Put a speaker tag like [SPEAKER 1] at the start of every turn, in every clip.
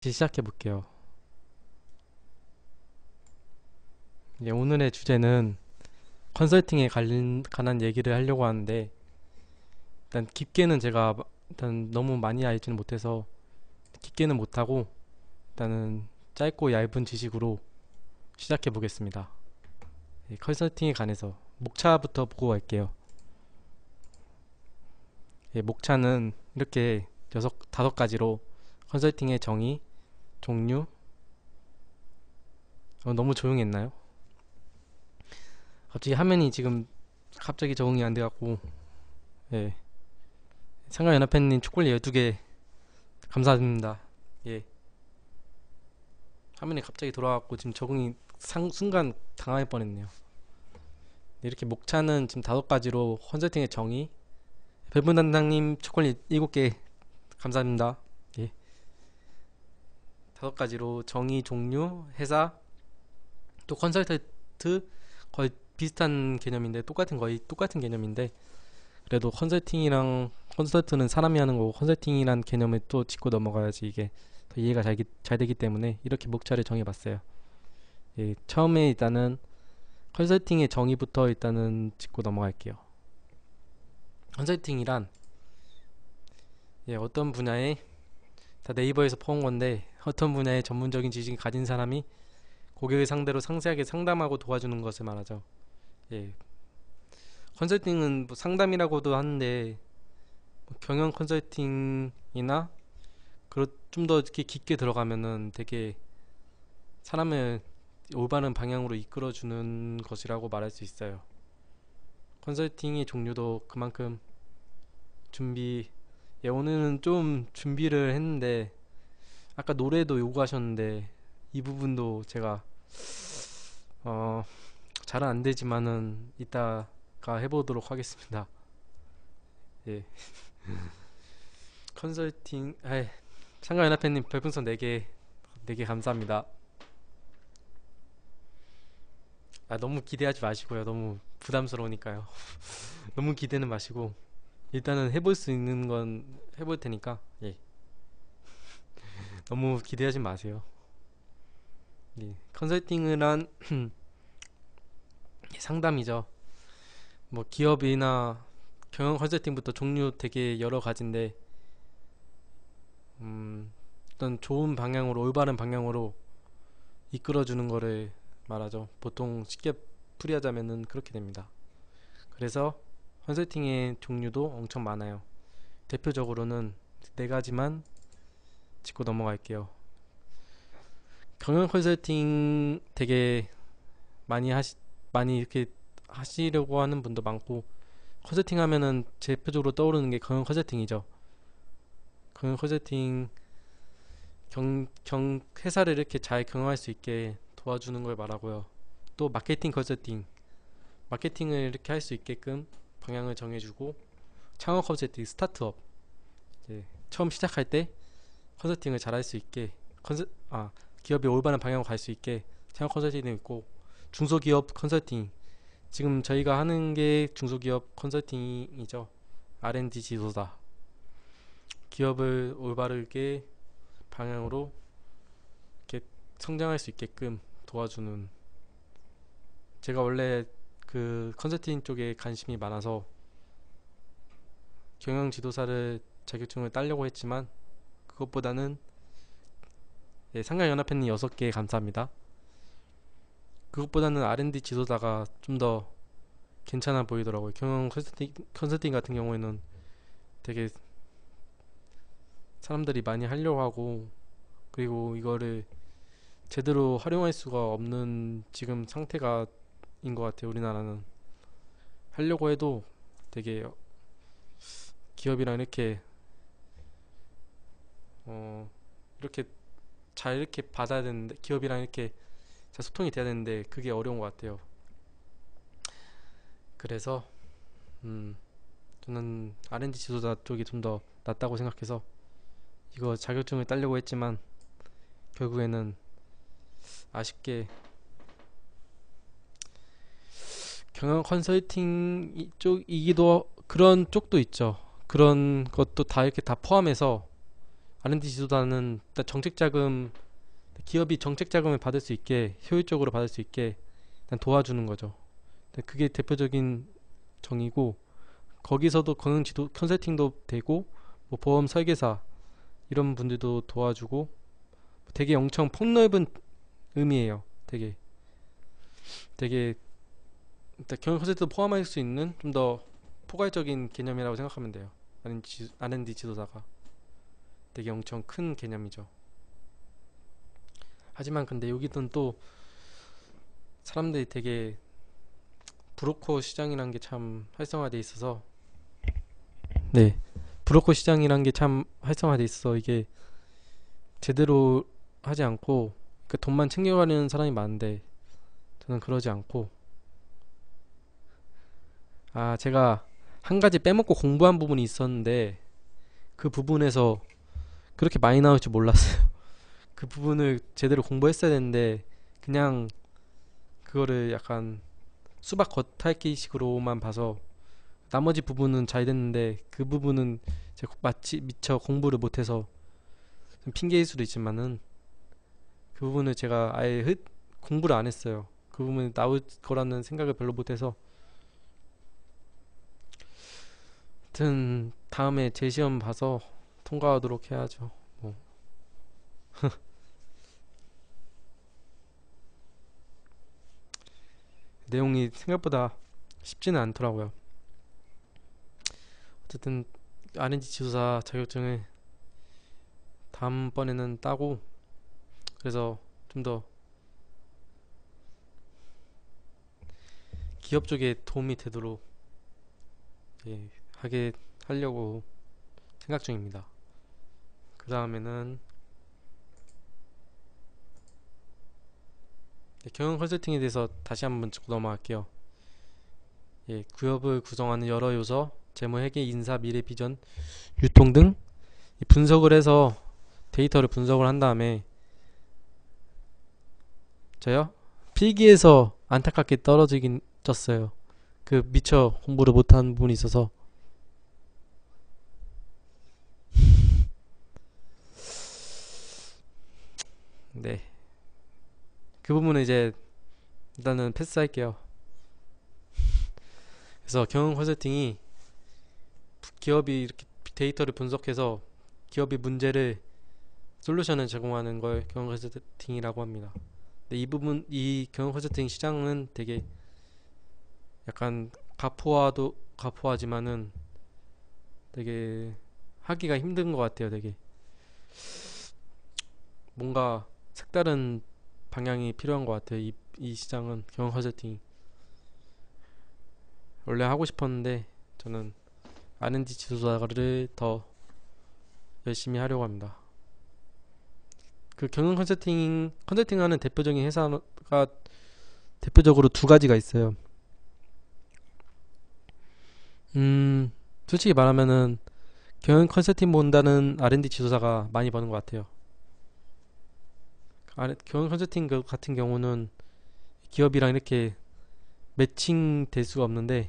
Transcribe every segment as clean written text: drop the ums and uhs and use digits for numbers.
[SPEAKER 1] 시작해 볼게요. 오늘의 주제는 컨설팅에 관한 얘기를 하려고 하는데, 일단 깊게는 제가 일단 너무 많이 알지는 못해서 깊게는 못하고, 일단은 짧고 얇은 지식으로 시작해 보겠습니다. 컨설팅에 관해서 목차부터 보고 갈게요. 목차는 이렇게 다섯 가지로 컨설팅의 정의, 종류. 너무 조용했나요? 갑자기 화면이 지금 갑자기 적응이 안 돼갖고. 예. 상가연합회님 초콜릿 12개 감사드립니다. 예. 화면이 갑자기 돌아왔고 지금 적응이 순간 당할 뻔했네요. 이렇게 목차는 지금 다섯 가지로 컨설팅의 정의. 배분 담당님 초콜릿 7개 감사합니다. 예. 다섯 가지로 정의, 종류, 회사, 또 컨설턴트. 거의 비슷한 개념인데 거의 똑같은 개념인데, 그래도 컨설트는 사람이 하는 거고 컨설팅이란 개념을 또 짚고 넘어가야지 이게 더 이해가 잘 되기 때문에 이렇게 목차를 정해봤어요. 예, 처음에 일단은 컨설팅의 정의부터 일단은 짚고 넘어갈게요. 컨설팅이란, 어떤 분야에, 다 네이버에서 퍼온 건데, 어떤 분야에 전문적인 지식을 가진 사람이 고객을 상대로 상세하게 상담하고 도와주는 것을 말하죠. 예, 컨설팅은 뭐 상담이라고도 하는데, 뭐 경영 컨설팅이나 좀 더 이렇게 깊게 들어가면은 되게 사람을 올바른 방향으로 이끌어주는 것이라고 말할 수 있어요. 컨설팅의 종류도 그만큼 오늘은 좀 준비를 했는데, 아까 노래도 요구하셨는데 이 부분도 제가 어, 잘은 안 되지만은 이따가 해보도록 하겠습니다. 예. 컨설팅, 상가연합회님 별풍선 4개 감사합니다. 너무 기대하지 마시고요. 너무 부담스러우니까요. 너무 기대는 마시고 일단은 해볼 수 있는 건 해볼 테니까, 예. 너무 기대하지 마세요. 예. 컨설팅을 한 상담이죠. 뭐 기업이나 경영 컨설팅부터 종류 되게 여러 가지인데, 어떤 좋은 방향으로, 올바른 방향으로 이끌어주는 거를 말하죠. 보통 쉽게 풀이하자면은 그렇게 됩니다. 그래서 컨설팅의 종류도 엄청 많아요. 대표적으로는 네 가지만 짚고 넘어갈게요. 경영 컨설팅 되게 많이 이렇게 하시려고 하는 분도 많고, 컨설팅 하면은 대표적으로 떠오르는 게 경영 컨설팅이죠. 경영 컨설팅, 회사를 이렇게 잘 경영할 수 있게 도와주는 걸 말하고요. 또 마케팅 컨설팅, 마케팅을 이렇게 할 수 있게끔 방향을 정해주고, 창업 컨설팅, 스타트업, 처음 시작할 때 컨설팅을 잘 할 수 있게, 기업이 올바른 방향으로 갈 수 있게 창업 컨설팅도 있고, 중소기업 컨설팅, 지금 저희가 하는 게 중소기업 컨설팅이죠. R&D 지도사, 기업을 올바르게 방향으로 이렇게 성장할 수 있게끔 도와주는. 제가 원래 그 컨설팅 쪽에 관심이 많아서 경영 지도사를 자격증을 따려고 했지만, 그것보다는, 상가연합회님 6개 감사합니다. 그것보다는 R&D 지도자가 좀 더 괜찮아 보이더라고요. 경영 컨설팅 같은 경우에는 되게 사람들이 많이 하려고 하고, 그리고 이거를 제대로 활용할 수가 없는 지금 상태가 인 것 같아요. 우리나라는 하려고 해도 되게 기업이랑 이렇게 잘 이렇게 받아야 되는데, 기업이랑 이렇게 잘 소통이 돼야 되는데 그게 어려운 것 같아요. 그래서 저는 R&D 지도자 쪽이 좀 더 낫다고 생각해서 이거 자격증을 따려고 했지만, 결국에는 아쉽게 경영 컨설팅 쪽이기도, 그런 쪽도 있죠. 그런 것도 다 이렇게 다 포함해서 R&D 지도자는 일단 정책 자금, 기업이 정책 자금을 받을 수 있게 효율적으로 받을 수 있게 일단 도와주는 거죠. 그게 대표적인 정의고, 거기서도 경영 지도 컨설팅도 되고, 뭐 보험 설계사 이런 분들도 도와주고, 되게 엄청 폭넓은 의미예요. 되게 일단 경영 컨설팅도 포함할 수 있는 좀 더 포괄적인 개념이라고 생각하면 돼요. R&D 지도자가 되게 엄청 큰 개념이죠. 하지만 근데 여기는 또 사람들이 되게 브로커 시장이란 게 참 활성화돼 있어서, 네, 브로커 시장이란 게 참 활성화돼 있어. 이게 제대로 하지 않고 그 돈만 챙겨가려는 사람이 많은데, 저는 그러지 않고, 제가 한 가지 빼먹고 공부한 부분이 있었는데, 그 부분에서 그렇게 많이 나올 줄 몰랐어요. 그 부분을 제대로 공부했어야 되는데, 그냥 그거를 약간 수박 겉핥기식으로만 봐서 나머지 부분은 잘 됐는데, 그 부분은 제가 마치 미처 공부를 못해서, 좀 핑계일 수도 있지만은 그 부분을 제가 아예 공부를 안 했어요. 그 부분이 나올 거라는 생각을 별로 못해서. 하여튼 다음에 제 시험 봐서 통과하도록 해야죠. 뭐. 내용이 생각보다 쉽지는 않더라고요. 어쨌든 R&D 지도사 자격증을 다음번에는 따고, 그래서 좀 더 기업 쪽에 도움이 되도록, 예, 하게 하려고 생각 중입니다. 그 다음에는 경영 컨설팅에 대해서 다시 한번 짚고 넘어갈게요. 예, 기업을 구성하는 여러 요소, 재무, 회계, 인사, 미래, 비전, 유통 등 분석을 해서 데이터를 분석을 한 다음에, 저요? 필기에서 안타깝게 떨어지긴 쪘어요. 그 미처 공부를 못한 부분이 있어서. 네, 그 부분은 이제 일단은 패스할게요. 그래서 경영 컨설팅이 기업이 이렇게 데이터를 분석해서 기업이 문제를 솔루션을 제공하는 걸 경영 컨설팅이라고 합니다. 근데 이 경영 컨설팅 시장은 되게 약간 가포하지만은 되게 하기가 힘든 것 같아요. 되게 뭔가 색다른 방향이 필요한 것 같아요. 이 시장은 경영 컨설팅이 원래 하고 싶었는데, 저는 R&D 지도자를 더 열심히 하려고 합니다. 그 경영 컨설팅하는 대표적인 회사가 대표적으로 두 가지가 있어요. 음, 솔직히 말하면은 경영 컨설팅 본다는 R&D 지도자가 많이 버는 것 같아요. 경영 컨설팅 같은 경우는 기업이랑 이렇게 매칭 될 수가 없는데,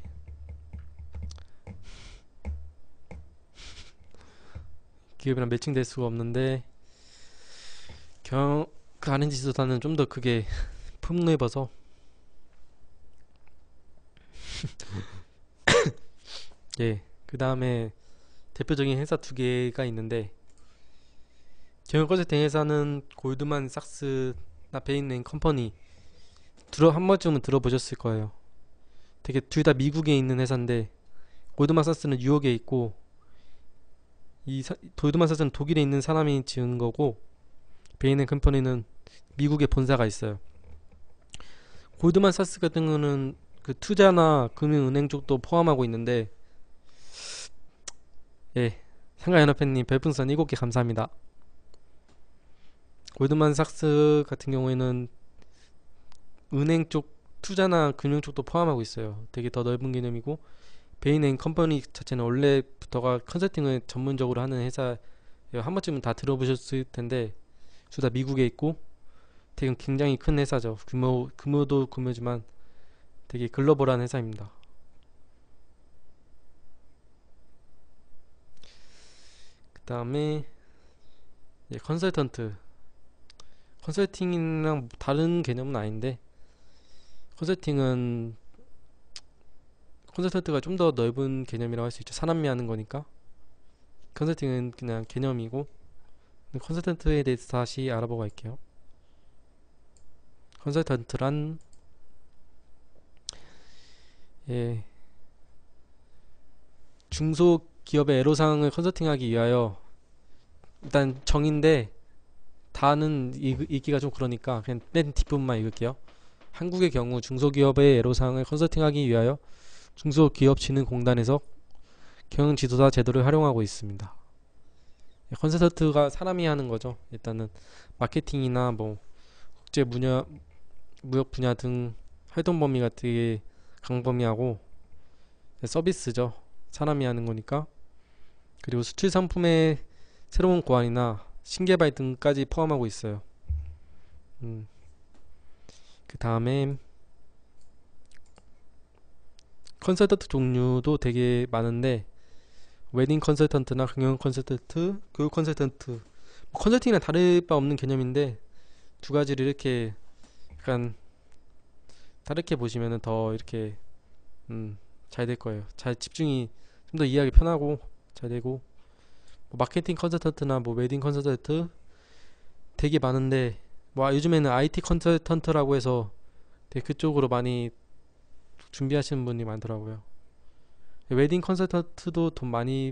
[SPEAKER 1] 기업이랑 매칭될 수가 없는데 그 R&D 지도자는 좀 더 그게 폭넓어서, 예, 그 다음에 대표적인 회사 두 개가 있는데, 경영 컨설팅 회사는 골드만삭스나 베인 앤 컴퍼니, 한 번쯤은 들어보셨을 거예요. 되게 둘 다 미국에 있는 회사인데, 골드만삭스는 뉴욕에 있고, 골드만삭스는 독일에 있는 사람이 지은 거고, 베인 앤 컴퍼니는 미국에 본사가 있어요. 골드만삭스 같은 거는 그 투자나 금융은행 쪽도 포함하고 있는데, 예, 상가연합회님 별풍선 7개 감사합니다. 골드만삭스 같은 경우에는 은행 쪽 투자나 금융 쪽도 포함하고 있어요. 되게 더 넓은 개념이고, 베인 앤 컴퍼니 자체는 원래부터가 컨설팅을 전문적으로 하는 회사, 한 번쯤은 다 들어보셨을 텐데, 둘 다 미국에 있고 되게 굉장히 큰 회사죠. 규모도 규모지만 되게 글로벌한 회사입니다. 그 다음에 예, 컨설팅이랑 다른 개념은 아닌데, 컨설팅은 컨설턴트가 좀 더 넓은 개념이라고 할 수 있죠. 사람이 하는 거니까. 컨설팅은 그냥 개념이고, 컨설턴트에 대해서 다시 알아보고 갈게요. 컨설턴트란, 예, 중소기업의 애로사항을 컨설팅하기 위하여, 일단 정인데 다는 읽기가 좀 그러니까 그냥 맨 뒷부분만 읽을게요. 한국의 경우 중소기업의 애로사항을 컨설팅하기 위하여 중소기업진흥공단에서 경영지도사 제도를 활용하고 있습니다. 컨설턴트가 사람이 하는 거죠. 일단은 마케팅이나 뭐 국제 무역 분야 등 활동 범위가 되게 광범위하고 서비스죠. 사람이 하는 거니까. 그리고 수출 상품의 새로운 고안이나 신개발 등까지 포함하고 있어요. 그 다음에 컨설턴트 종류도 되게 많은데 웨딩 컨설턴트나 경영 컨설턴트, 교육 컨설턴트 뭐 컨설팅이랑 다를 바 없는 개념인데 두 가지를 이렇게 약간 다르게 보시면은 더 이렇게 잘 될 거예요. 잘 집중이 좀 더 이해하기 편하고 잘 되고 뭐 마케팅 컨설턴트나 뭐 웨딩 컨설턴트 되게 많은데 뭐 요즘에는 IT 컨설턴트라고 해서 되게 그쪽으로 많이 준비하시는 분이 많더라고요. 웨딩 컨설턴트도 돈 많이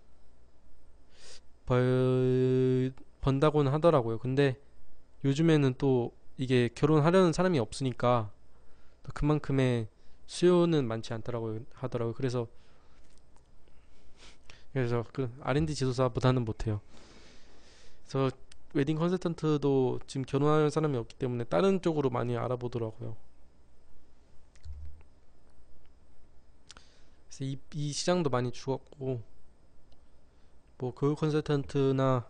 [SPEAKER 1] 번다고는 하더라고요. 근데 요즘에는 또 이게 결혼하려는 사람이 없으니까 또 그만큼의 수요는 많지 않더라고요. 하더라고요. 그래서 그 R&D 지도사보다는 못해요. 그래서 웨딩 컨설턴트도 지금 결혼하는 사람이 없기 때문에 다른 쪽으로 많이 알아보더라고요. 그래서 이 시장도 많이 죽었고 뭐 교육 컨설턴트나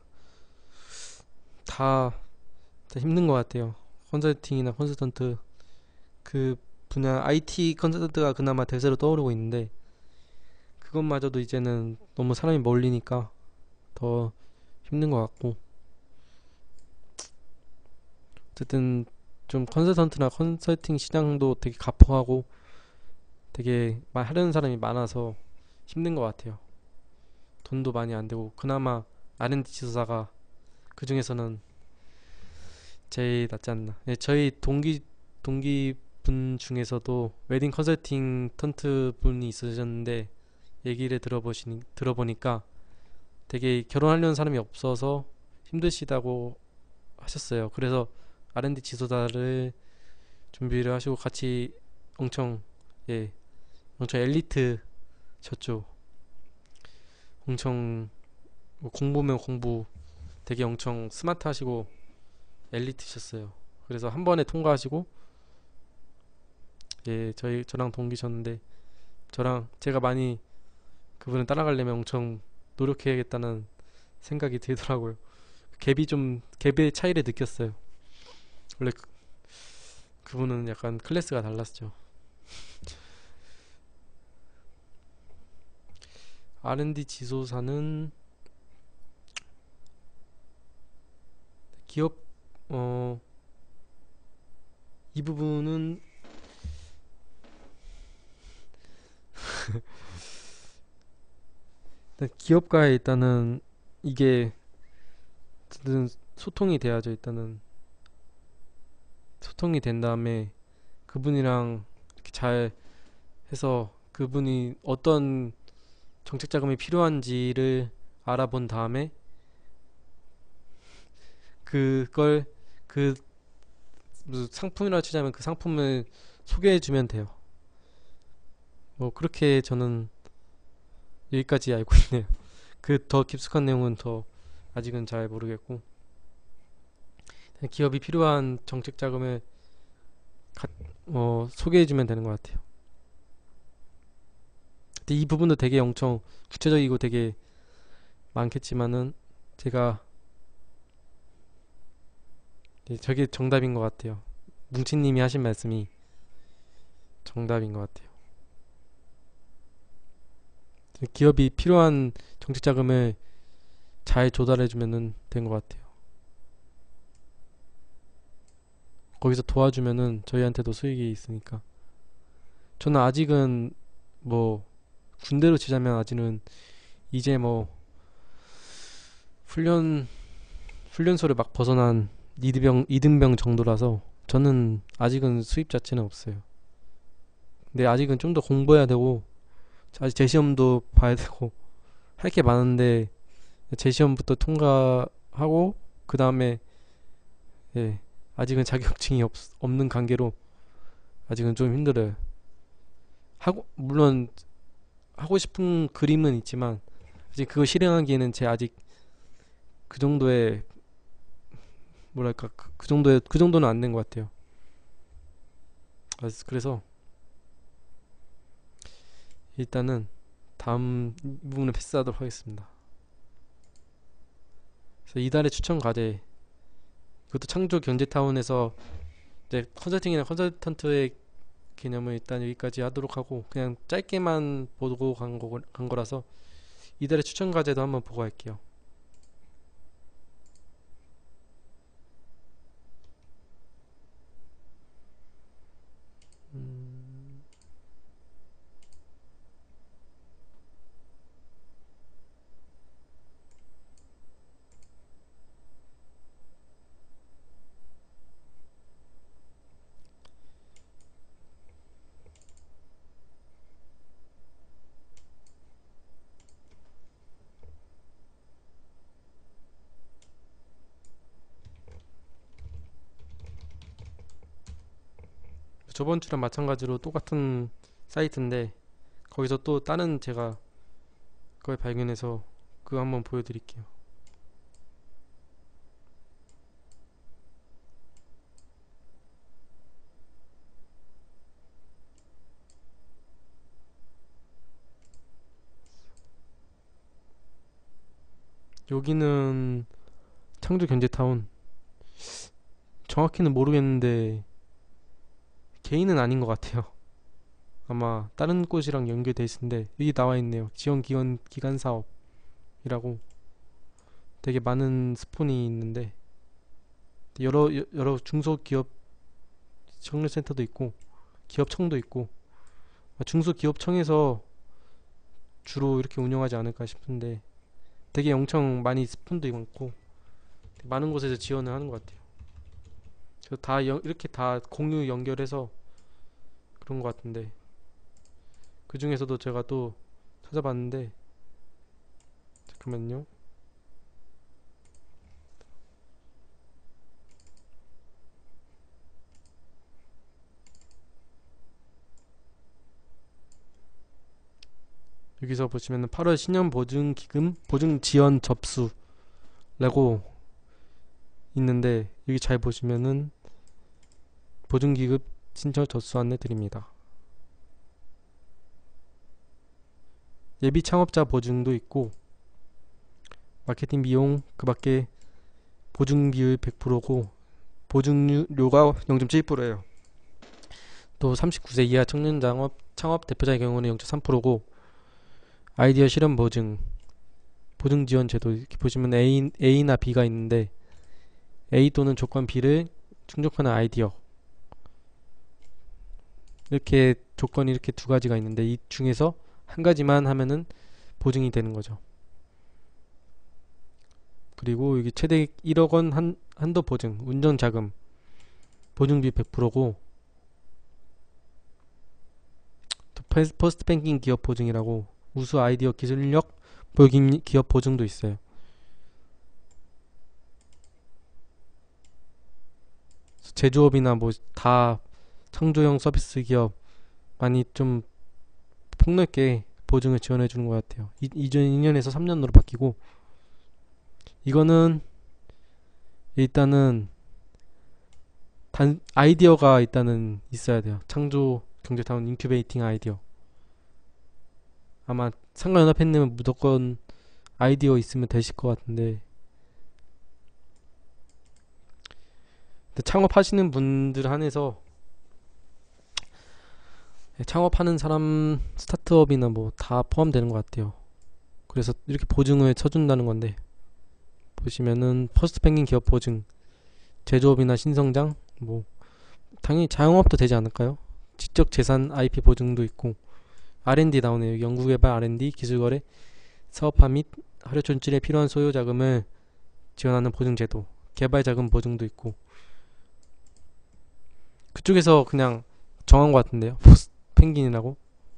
[SPEAKER 1] 다, 다 힘든 것 같아요. 컨설팅이나 컨설턴트 그 분야 IT 컨설턴트가 그나마 대세로 떠오르고 있는데 그것마저도 이제는 너무 사람이 몰리니까 더 힘든 것 같고 어쨌든 좀 컨설턴트나 컨설팅 시장도 되게 가포하고 되게 하려는 사람이 많아서 힘든 것 같아요. 돈도 많이 안 되고 그나마 R&D 지도사가 그 중에서는 제일 낫지 않나. 예, 저희 동기분 중에서도 웨딩 컨설팅 턴트 분이 있으셨는데 얘기를 들어보니까 되게 결혼하려는 사람이 없어서 힘드시다고 하셨어요. 그래서 R&D 지도자를 준비를 하시고 같이 엄청 예 엄청 엘리트셨죠. 엄청 뭐 공부면 공부 되게 엄청 스마트하시고 엘리트셨어요. 그래서 한 번에 통과하시고 예 저랑 동기셨는데 저랑 제가 많이 그분을 따라가려면 엄청 노력해야겠다는 생각이 들더라고요. 갭의 차이를 느꼈어요. 원래 그분은 약간 클래스가 달랐죠. R&D 지도사는 기업 어 이 부분은 일단 기업가에 일단은 이게 어쨌든 소통이 돼야죠. 일단은 소통이 된 다음에 그분이랑 이렇게 잘 해서 그분이 어떤 정책 자금이 필요한지를 알아본 다음에 그걸 그 무슨 상품이라 치자면 그 상품을 소개해 주면 돼요. 뭐 그렇게 저는 여기까지 알고 있네요. 그 더 깊숙한 내용은 더 아직은 잘 모르겠고 기업이 필요한 정책 자금을 소개해 주면 되는 것 같아요. 근데 이 부분도 되게 엄청 구체적이고 되게 많겠지만은 제가 저게 정답인 것 같아요. 뭉치님이 하신 말씀이 정답인 것 같아요. 기업이 필요한 정책 자금을 잘 조달해주면 된 것 같아요. 거기서 도와주면은 저희한테도 수익이 있으니까. 저는 아직은 뭐 군대로 치자면 아직은 이제 뭐 훈련 훈련소를 막 벗어난 이등병 정도라서 저는 아직은 수입 자체는 없어요. 근데 아직은 좀 더 공부해야 되고 아직 재시험도 봐야 되고 할 게 많은데 재시험부터 통과하고 그 다음에 예, 아직은 자격증이 없는 관계로 아직은 좀 힘들어요. 물론 하고 싶은 그림은 있지만 아직 그거 실행하기에는 제 아직 그 정도의 뭐랄까 그 정도는 안 된 것 같아요. 그래서 일단은 다음 부분을 패스하도록 하겠습니다. 그래서 이달의 추천 과제 그것도 창조 경제타운에서 이제 컨설팅이나 컨설턴트의 개념을 일단 여기까지 하도록 하고 그냥 짧게만 보고 간 거라서 이달의 추천 과제도 한번 보고 할게요. 저번 주랑 마찬가지로 똑같은 사이트인데 거기서 또 다른 제가 그걸 발견해서 그거 한번 보여드릴게요. 여기는 창조 경제타운 정확히는 모르겠는데 개인은 아닌 것 같아요. 아마 다른 곳이랑 연결돼 있을 텐데 여기 나와 있네요. 지원 기간 사업이라고 되게 많은 스폰이 있는데 여러 중소기업 청년센터도 있고 기업청도 있고 중소기업청에서 주로 이렇게 운영하지 않을까 싶은데 되게 엄청 많이 스폰도 많고 많은 곳에서 지원을 하는 것 같아요. 그래서 이렇게 다 공유 연결해서 그런 것 같은데 그 중에서도 제가 또 찾아봤는데 잠깐만요. 여기서 보시면은 8월 신년 보증기금 보증 지원 접수라고 있는데 여기 잘 보시면은 보증기금 신청 접수 안내 드립니다. 예비 창업자 보증도 있고 마케팅 비용 그 밖에 보증 비율 100%고 보증료가 0.7%예요. 또 39세 이하 청년 창업 대표자의 경우는 0.3%고 아이디어 실현 보증 지원 제도 이렇게 보시면 A나 B가 있는데 A 또는 조건 B를 충족하는 아이디어 이렇게 조건이 이렇게 두 가지가 있는데 이 중에서 한 가지만 하면은 보증이 되는 거죠. 그리고 여기 최대 1억 원 한도 보증 운전 자금 보증비 100%고 또 퍼스트 뱅킹 기업 보증이라고 우수 아이디어 기술력 보유 기업 보증도 있어요. 제조업이나 뭐 다 창조형 서비스 기업 많이 좀 폭넓게 보증을 지원해 주는 것 같아요. 이전 2년에서 3년으로 바뀌고 이거는 일단은 아이디어가 일단은 있어야 돼요. 창조 경제타운 인큐베이팅 아이디어 아마 상가연합회님은 무조건 아이디어 있으면 되실 것 같은데 창업하시는 분들 한해서 창업하는 사람 스타트업이나 뭐 다 포함되는 것 같아요. 그래서 이렇게 보증을 쳐준다는 건데 보시면은 퍼스트 뱅킹 기업 보증 제조업이나 신성장 뭐 당연히 자영업도 되지 않을까요? 지적재산 IP 보증도 있고 R&D 나오네요. 연구개발 R&D 기술거래 사업화 및 화력 존출에 필요한 소요 자금을 지원하는 보증제도 개발자금 보증도 있고 그쪽에서 그냥 정한 것 같은데요. 펭귄이라고.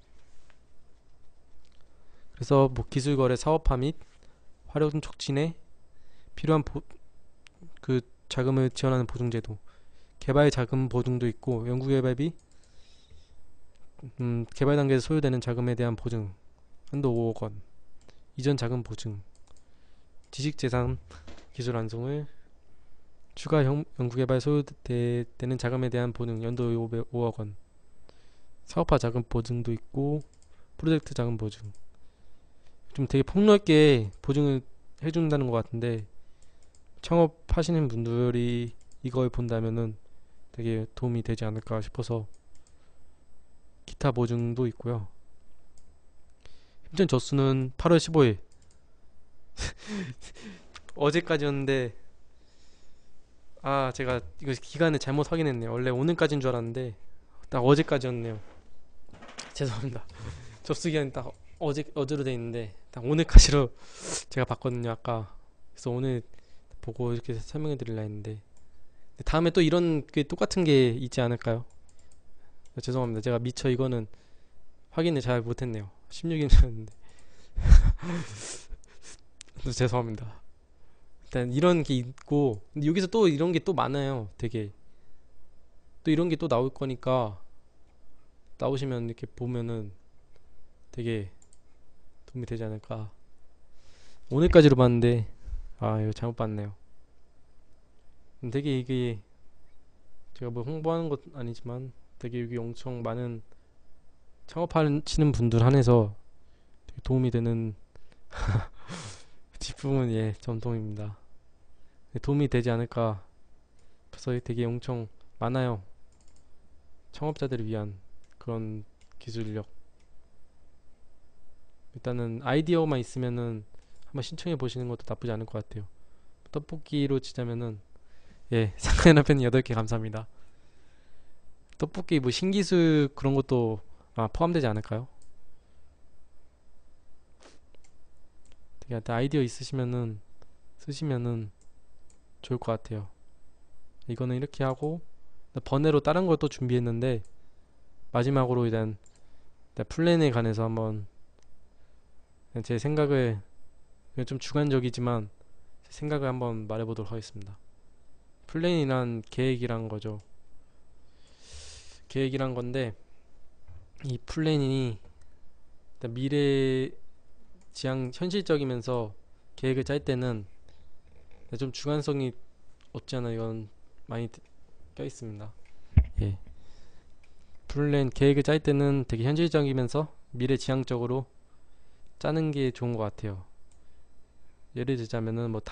[SPEAKER 1] 그래서 뭐 기술거래 사업화 및 화력 촉진에 필요한 그 자금을 지원하는 보증제도 개발 자금 보증도 있고 연구개발비 개발 단계에서 소요되는 자금에 대한 보증 한도 5억 원 이전 자금 보증 지식재산 기술 완성을 추가 연구개발 소요되는 자금에 대한 보증 연도 5억 원 사업화 자금 보증도 있고 프로젝트 자금 보증 좀 되게 폭넓게 보증을 해준다는 것 같은데 창업하시는 분들이 이걸 본다면은 되게 도움이 되지 않을까 싶어서 기타 보증도 있고요. 힘든 접수는 8월 15일 어제까지였는데 제가 이거 기간을 잘못 확인했네요. 원래 오늘까지인 줄 알았는데 딱 어제까지였네요. 죄송합니다. 접수 기간이 딱 어제로 돼 있는데 딱 오늘까지로 제가 봤거든요. 아까 그래서 오늘 보고 이렇게 설명해 드리려 했는데 다음에 또 이런 게 똑같은 게 있지 않을까요? 죄송합니다. 제가 미처 이거는 확인을 잘 못했네요. 16일이었는데 죄송합니다. 일단 이런 게 있고 근데 여기서 또 이런 게 또 많아요. 되게 또 이런 게 또 나올 거니까 나오시면 이렇게 보면은 되게 도움이 되지 않을까. 오늘까지로 봤는데 이거 잘못 봤네요. 되게 이게 제가 뭐 홍보하는 것 아니지만 되게 여기 엄청 많은 창업하시는 분들 한해서 되게 도움이 되는 뒷부분 점통입니다. 도움이 되지 않을까. 그래서 되게 엄청 많아요. 창업자들을 위한 그런 기술력. 일단은 아이디어만 있으면은 한번 신청해 보시는 것도 나쁘지 않을 것 같아요. 떡볶이로 치자면은 상가연합회는 8개 감사합니다. 떡볶이 뭐 신기술 그런 것도 포함되지 않을까요? 되게 아이디어 있으시면은 쓰시면은 좋을 것 같아요. 이거는 이렇게 하고 번외로 다른 것도 준비했는데 마지막으로 일단 플랜에 관해서 한번 제 생각을 좀 주관적이지만 제 생각을 한번 말해보도록 하겠습니다. 플랜이란 계획이란 거죠. 계획이란 건데 이 플랜이 미래 지향 현실적이면서 계획을 짤 때는 좀 주관성이 없지 않아 이건 많이 껴 있습니다. 예. 플랜 계획을 짤 때는 되게 현실적이면서 미래 지향적으로 짜는 게 좋은 것 같아요. 예를 들자면은 뭐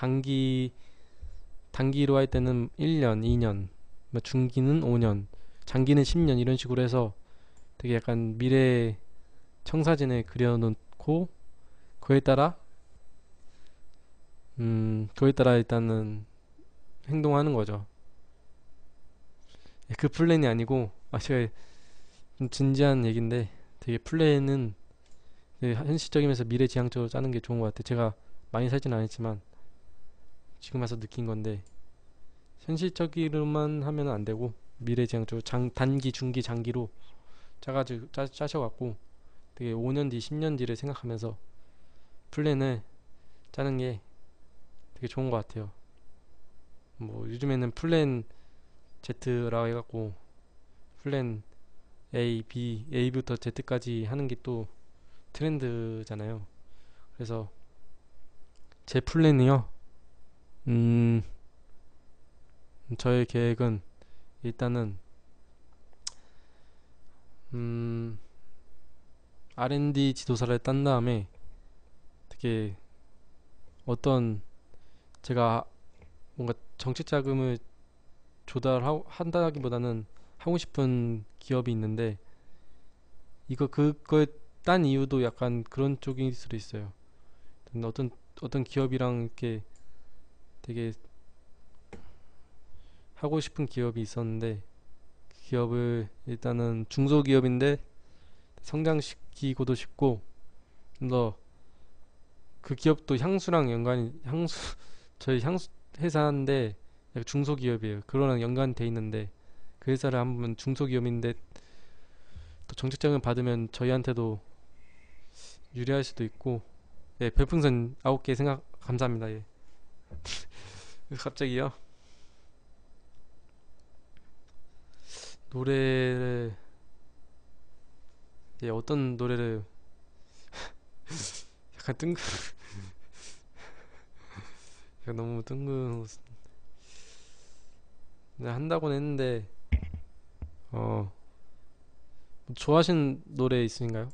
[SPEAKER 1] 단기로 할 때는 1년, 2년, 뭐 중기는 5년, 장기는 10년 이런 식으로 해서 되게 약간 미래 청사진을 그려놓고 그에 따라 일단은 행동하는 거죠. 그 플랜이 아니고 제가 좀 진지한 얘기인데 되게 플랜은 현실적이면서 미래지향적으로 짜는 게 좋은 것 같아요. 제가 많이 살진 않았지만 지금 와서 느낀 건데 현실적으로만 하면 안 되고 미래지향적으로 단기, 중기, 장기로 짜셔갖고 되게 5년 뒤, 10년 뒤를 생각하면서 플랜을 짜는 게 되게 좋은 것 같아요. 뭐 요즘에는 플랜 Z라고 해갖고 플랜 A, B, A부터 Z까지 하는 게 또 트렌드잖아요. 그래서 제 플랜이요. 음, 저의 계획은 일단은 음, R&D 지도사를 딴 다음에 되게 어떤 제가 뭔가 정책 자금을 조달한다기보다는 하고 싶은 기업이 있는데 그걸 딴 이유도 약간 그런 쪽일 수도 있어요. 어떤 기업이랑 이렇게 되게 하고 싶은 기업이 있었는데 기업을 일단은 중소기업인데 성장시키고도 싶고, 좀 더 그 기업도 향수랑 연관이, 향수 저희 향수 회사인데 약간 중소기업이에요. 그거랑 연관이 돼 있는데, 그 회사를 한번 중소기업인데 또 정책장을 받으면 저희한테도 유리할 수도 있고. 예, 별풍선 9개 생각 감사합니다. 예. 갑자기요? 노래를, 예, 어떤 노래를, 약간 약간 너무 한다고는 했는데, 어, 뭐 좋아하시는 노래 있으신가요?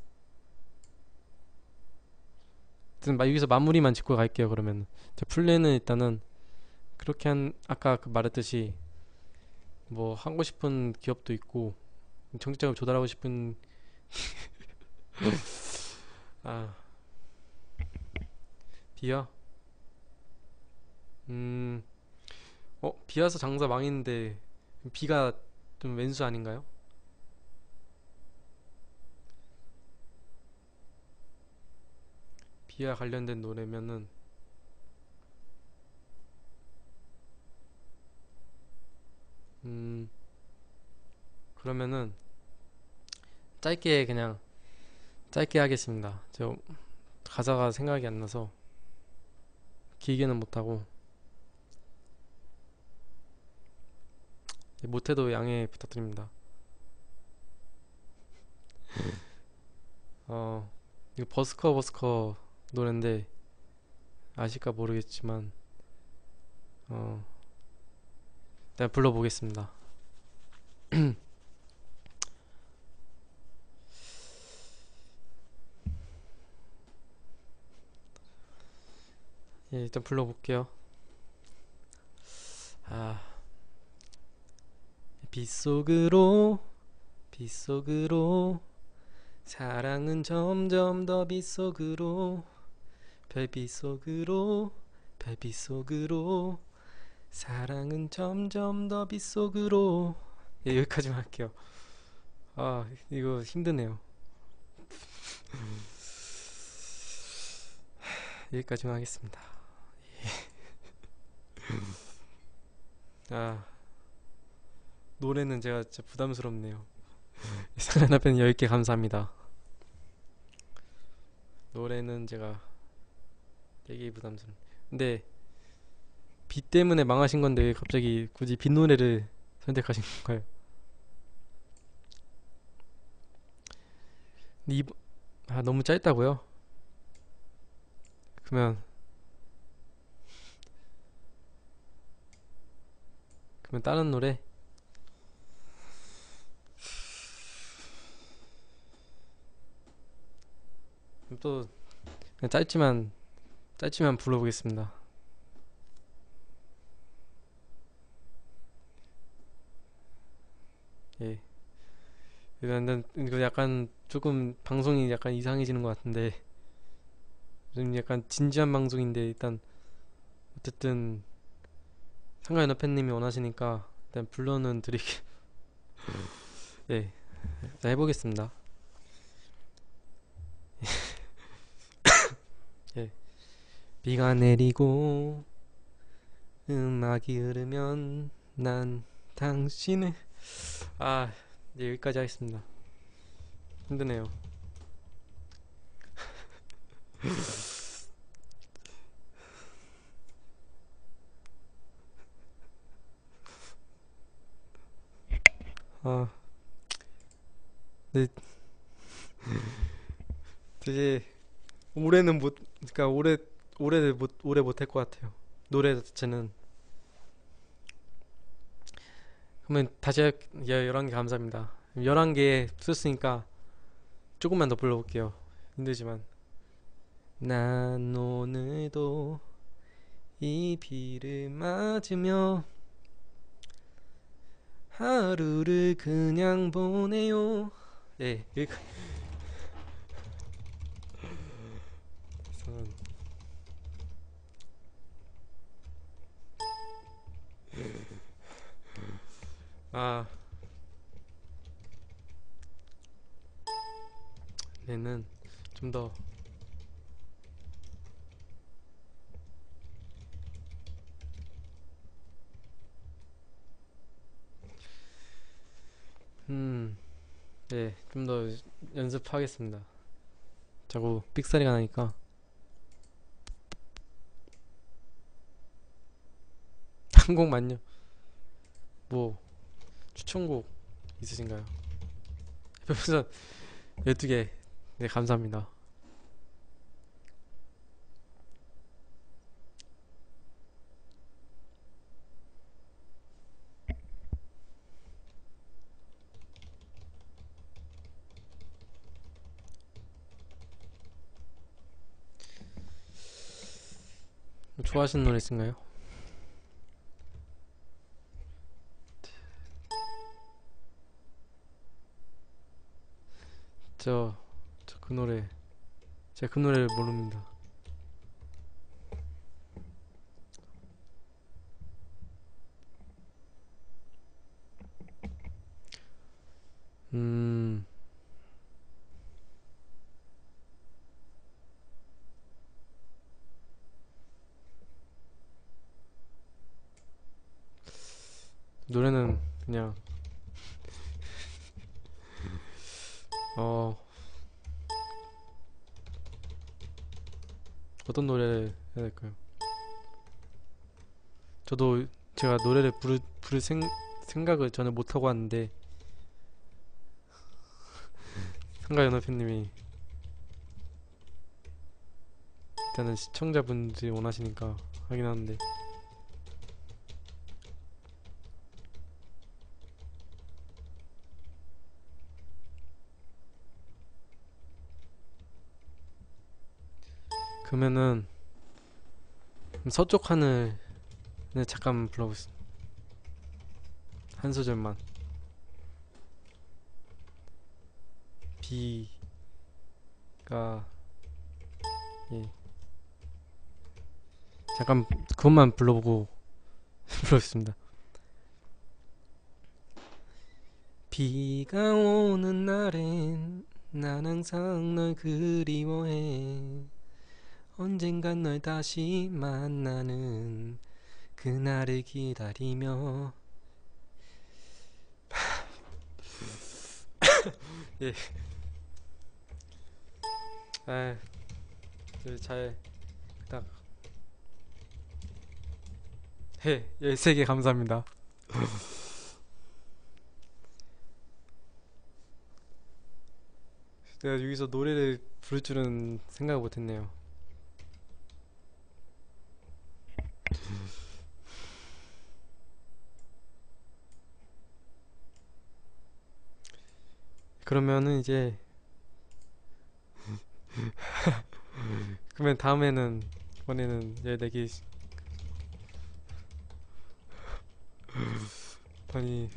[SPEAKER 1] 일단 여기서 마무리만 짚고 갈게요. 그러면 제 플랜은 일단은 그렇게 한, 아까 그 말했듯이 뭐 하고 싶은 기업도 있고 정책적으로 조달하고 싶은, 아, 비야. 음, 비와서 장사 망했는데 비가 좀 왼수 아닌가요? 비와 관련된 노래면은, 음, 그러면은 짧게, 그냥 짧게 하겠습니다. 저 가사가 생각이 안 나서 길게는 못하고, 못해도 양해 부탁드립니다. 어, 이거 버스커 버스커 노래인데 아실까 모르겠지만, 어, 내가 불러보겠습니다. 예, 일단 불러볼게요. 아, 빗속으로, 빗속으로, 사랑은 점점 더 빗속으로, 별빛 속으로, 별빛 속으로, 사랑은 점점 더 빗속으로. 예, 여기까지만 할게요. 아, 이거 힘드네요. 여기까지만 하겠습니다. 아, 노래는 제가 진짜 부담스럽네요. 사연 앞에는 10개 감사합니다. 노래는 제가 되게 부담스러워. 근데 비 때문에 망하신 건데 왜 갑자기 굳이 빗 노래를 선택하신 건가요? 근데 아, 너무 짧다고요? 그러면 다른 노래. 그럼 또 그냥 짧지만 불러보겠습니다. 예. 일단 이거 약간 조금 방송이 약간 이상해지는 것 같은데, 좀 약간 진지한 방송인데, 일단 어쨌든 상가연합회님이 원하시니까 일단 불러는 드리게. 예, 자, 해보겠습니다. 예. 비가 내리고 음악이 흐르면 난 당신을, 아, 네, 여기까지 하겠습니다. 힘드네요. 아, 네, 되게 올해는 못, 그러니까 올해 못할 것 같아요. 노래 자체는. 그러면 다시 11개 감사합니다. 11개 썼으니까 조금만 더 불러볼게요. 힘들지만. 난 오늘도 이 비를 맞으며 하루를 그냥 보내요. 예, 여기까지. 아, 얘는 좀더 네, 좀 더 연습하겠습니다. 자꾸 삑사리가 나니까. 한 곡만요. 뭐 추천곡 있으신가요? 별풍선 12개. 네, 감사합니다. 좋아하시는 노래 있으신가요? 저 그 노래, 제가 그 노래를 모릅니다. 음, 노래는 그냥, 어, 어떤 노래를 해야 될까요? 저도 제가 노래를 부를 생각을 전혀 못하고 왔는데, 상가연어팬님이 일단은 시청자분들이 원하시니까 하긴 하는데, 그러면은 서쪽 하늘을 잠깐 불러보겠습니다. 한 소절만. 비가, 예, 잠깐 그것만 불러보고 불러보겠습니다. 비가 오는 날엔 난 항상 널 그리워해. 언젠간 널 다시 만나는 그날을 기다리며. 예, 아, 잘, 딱, 해, 13개 감사합니다. 내가 여기서 노래를 부를 줄은 생각 못했네요. 그러면은 이제, 그러면 다음에는, 이번에는 14개, 아니,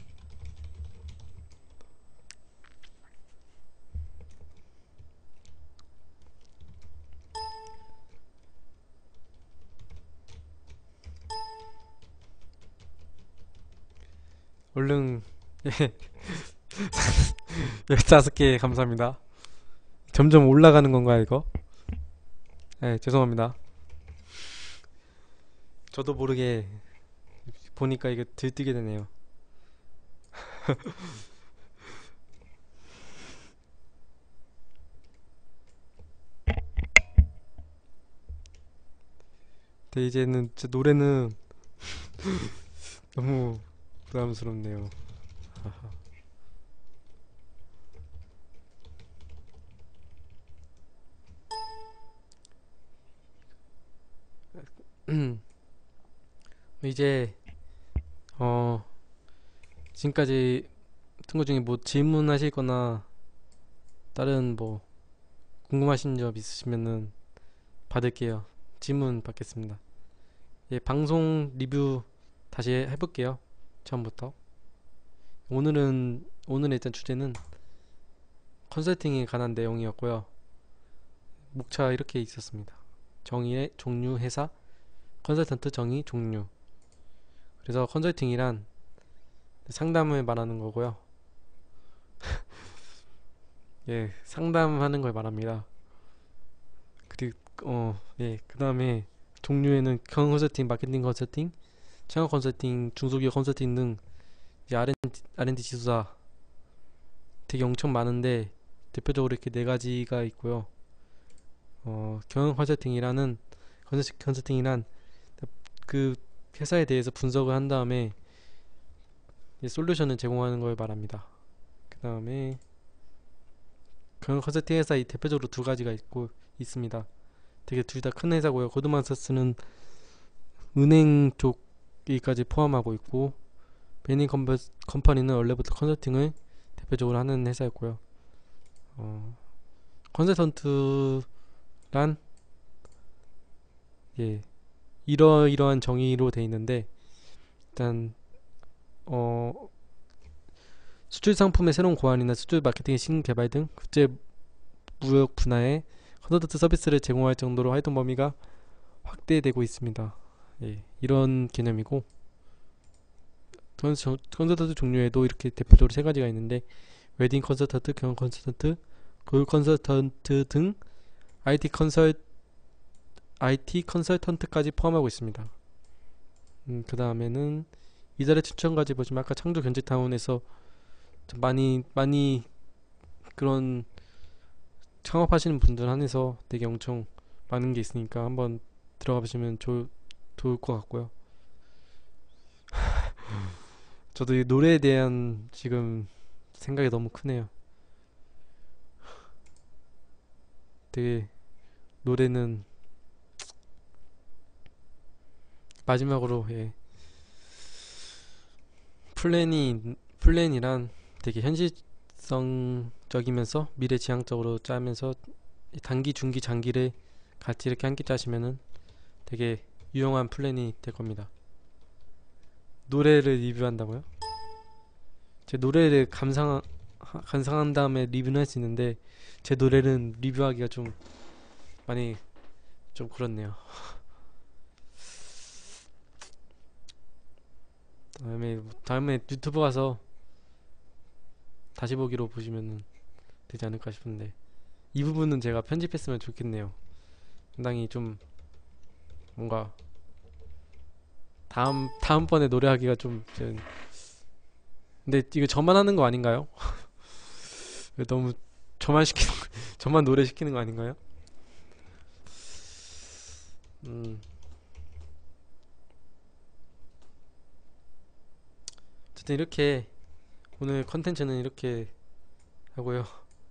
[SPEAKER 1] 얼른, 예, 15개 감사합니다. 점점 올라가는 건가요, 이거? 네, 죄송합니다. 저도 모르게 보니까 이거 들뜨게 되네요. 근데 이제는 제 노래는 너무 부담스럽네요. 이제 어 지금까지 친구 중에 뭐 질문하실 거나 다른 뭐 궁금하신 점 있으시면은 받을게요. 질문 받겠습니다. 예, 방송 리뷰 다시 해볼게요. 처음부터. 오늘의 일단 주제는 컨설팅에 관한 내용이었고요. 목차 이렇게 있었습니다. 정의의 종류 회사, 컨설턴트 정의 종류. 그래서 컨설팅이란 상담을 말하는 거고요. 예, 상담하는 걸 말합니다. 그리고 예, 그다음에 종류에는 경영 컨설팅, 마케팅 컨설팅, 창업 컨설팅, 중소기업 컨설팅 등 이제 R&D 지수사 되게 엄청 많은데 대표적으로 이렇게 네 가지가 있고요. 경영 컨설팅이란 그 회사에 대해서 분석을 한 다음에 이제 솔루션을 제공하는 걸 말합니다. 그 다음에 경영 컨설팅 회사 이 대표적으로 두 가지가 있습니다. 되게 둘 다 큰 회사고요. 고드만사스는 은행 쪽까지 포함하고 있고 베닝 컴퍼니는 원래부터 컨설팅을 대표적으로 하는 회사였고요. 컨설턴트란 예, 이러이러한 정의로 돼 있는데 일단 수출 상품의 새로운 고안이나 수출 마케팅의 신개발 등 국제 무역 분야에 컨설턴트 서비스를 제공할 정도로 활동 범위가 확대되고 있습니다. 예, 이런 개념이고 컨설턴트 종류에도 이렇게 대표적으로 세 가지가 있는데 웨딩 컨설턴트, 경영 컨설턴트, 교육 컨설턴트 등 IT 컨설턴트까지 포함하고 있습니다. 그 다음에는 이달의 추천까지 보시면 아까 창조 견직타운에서 좀 많이 그런 창업하시는 분들 한해서 되게 엄청 많은 게 있으니까 한번 들어가 보시면 좋을 것 같고요. 저도 이 노래에 대한 지금 생각이 너무 크네요. 되게 노래는 마지막으로 예, 플랜이란 되게 현실성적이면서 미래지향적으로 짜면서 단기, 중기, 장기를 같이 이렇게 함께 짜시면은 되게 유용한 플랜이 될 겁니다. 노래를 리뷰한다고요? 제 노래를 감상한 다음에 리뷰는 할 수 있는데 제 노래는 리뷰하기가 좀 많이 좀 그렇네요. 다음에 유튜브 가서 다시 보기로 보시면 되지 않을까 싶은데 이 부분은 제가 편집했으면 좋겠네요. 상당히 좀 뭔가 다음번에 노래하기가 근데 이거 저만 하는 거 아닌가요? 너무 저만 시키는 저만 노래 시키는 거 아닌가요? 음, 어쨌든 이렇게 오늘 컨텐츠는 이렇게 하고요.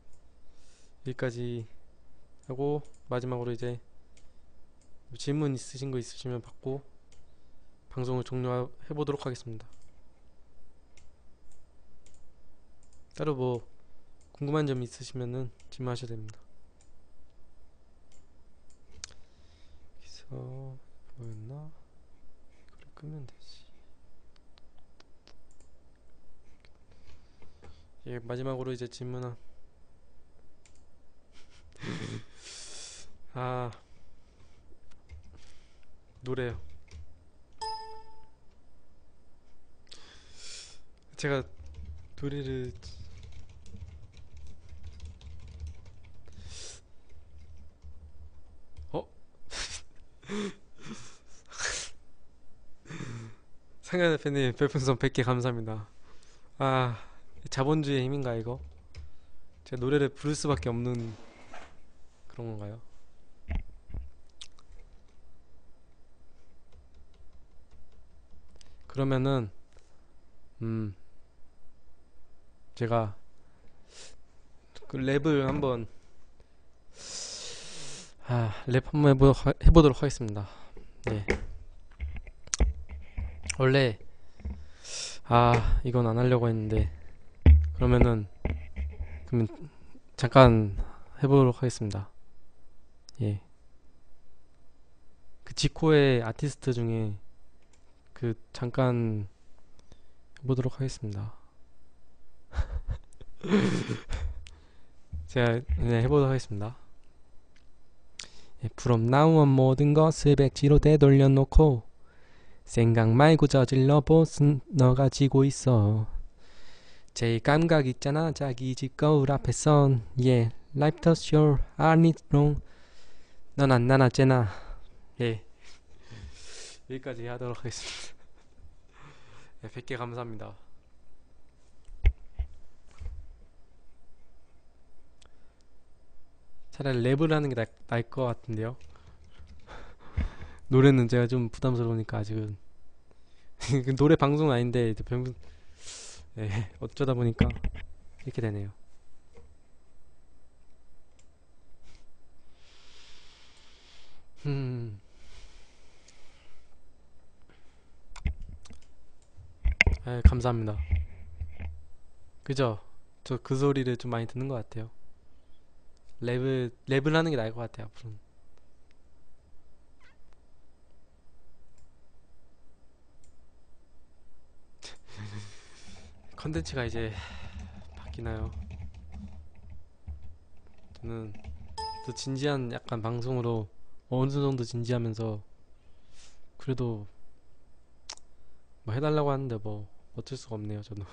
[SPEAKER 1] 여기까지 하고 마지막으로 이제 질문 있으신 거 있으시면 받고 방송을 종료해 보도록 하겠습니다. 따로 뭐 궁금한 점 있으시면은 질문하셔도 됩니다. 여기서 뭐였나? 이거를 끄면 되지. 예, 마지막으로 이제 질문은 아 노래요. 제가 노래를 어? 상현 대표님 별풍선 100개 감사합니다. 아 자본주의의 힘인가 이거? 제가 노래를 부를 수밖에 없는 그런 건가요? 그러면은 음 제가 그 랩을 한번 랩 한번 해보도록 하겠습니다. 네. 원래 이건 안 하려고 했는데 그러면 잠깐 해보도록 하겠습니다. 예. 그 지코의 아티스트 중에 그 잠깐 해보도록 하겠습니다. 제가 해보도록 하겠습니다. 예, 부럽나운 모든 것을 백지로 되돌려놓고 생각 말고 저질러 보슨 너가 지고 있어. 제일 감각 있잖아 자기 집 거울 앞에선 예 Life does sure I need wrong 넌 안 나눴잖아 예 여기까지 하도록 하겠습니다. 네, 100개 감사합니다. 차라리 랩을 하는 게 나을 것 같은데요. 노래는 제가 좀 부담스러우니까 아직은 노래 방송은 아닌데 이제 어쩌다 보니까 이렇게 되네요. 음, 감사합니다. 그죠? 저 그 소리를 좀 많이 듣는 것 같아요. 랩을 하는 게 나을 것 같아요, 앞으로. 컨텐츠가 이제 바뀌나요? 저는 또 진지한 약간 방송으로 어느 정도 진지하면서 그래도 뭐 해달라고 하는데 뭐 어쩔 수가 없네요, 저도.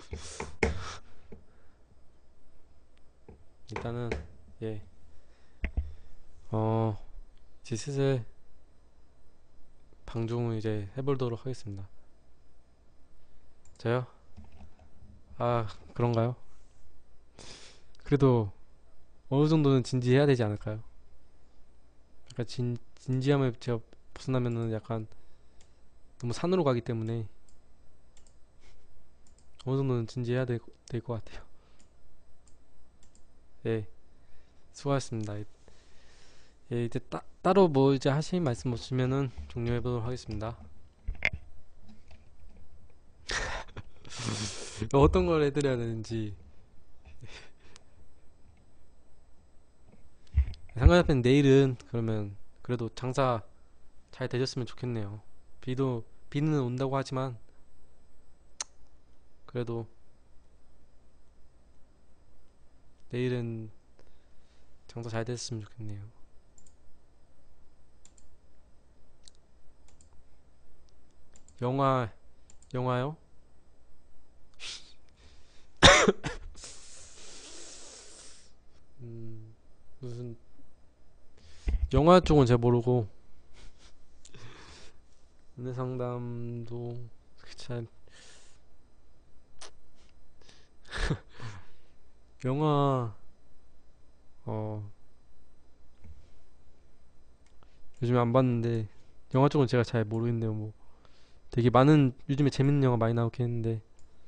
[SPEAKER 1] 일단은, 예, 어, 이제 슬슬 방송을 이제 해보도록 하겠습니다. 저요? 아, 그런가요? 그래도 어느 정도는 진지해야 되지 않을까요? 약간 진지함을 제가 벗어나면은 약간 너무 산으로 가기 때문에 어느 정도는 진지해야 될 것 같아요. 예, 수고하셨습니다. 예, 이제 따로 뭐 이제 하실 말씀 없으면은 종료해보도록 하겠습니다. 어떤 걸 해드려야 되는지 상관없는 내일은 그러면 그래도 장사 잘 되셨으면 좋겠네요. 비는 온다고 하지만 그래도 내일은 장사 잘 됐으면 좋겠네요. 영화 영화요? 무슨 영화 쪽은 잘 모르고 연애 상담도 잘 영화 어 요즘에 안 봤는데 영화 쪽은 제가 잘 모르겠네요. 뭐 되게 많은 요즘에 재밌는 영화 많이 나오긴 했는데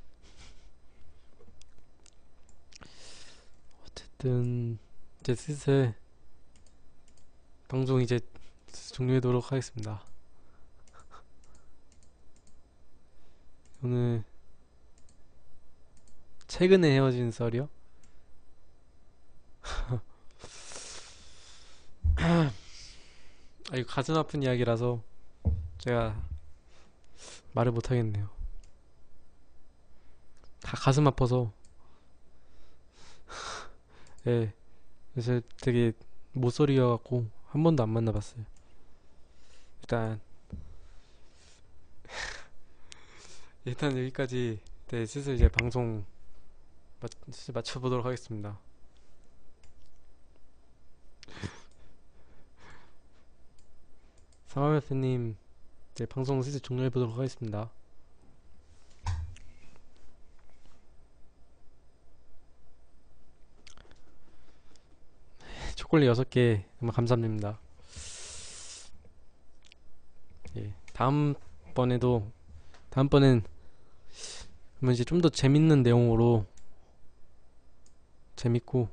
[SPEAKER 1] 어쨌든 이제 슬슬 방송 이제 종료하도록 하겠습니다. 오늘 최근에 헤어진 썰이요? 아 이거 가슴 아픈 이야기라서 제가 말을 못 하겠네요. 다 가슴 아파서 예 그래서 되게 모쏠이여갖고 한 번도 안 만나봤어요. 일단 여기까지 네, 슬슬 이제 방송 슬슬 맞춰보도록 하겠습니다. 상하메프님 이제 방송 슬슬 종료해보도록 하겠습니다. 초콜릿 6개 정말 감사드립니다. 예, 다음번엔 그러면 이제 좀 더 재밌는 내용으로 재밌고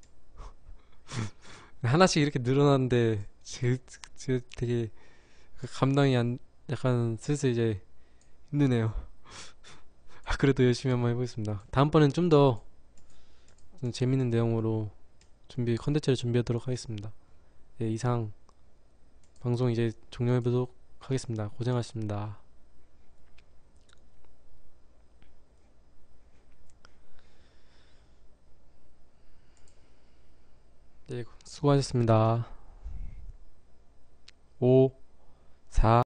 [SPEAKER 1] 하나씩 이렇게 늘어나는데 되게 감당이 안 약간 슬슬 이제 힘드네요. 아, 그래도 열심히 한번 해보겠습니다. 다음번엔 좀 더 재밌는 내용으로 컨텐츠를 준비하도록 하겠습니다. 예, 이상 방송 이제 종료해보도록 하겠습니다. 고생하셨습니다. 네, 수고하셨습니다. 5, 4,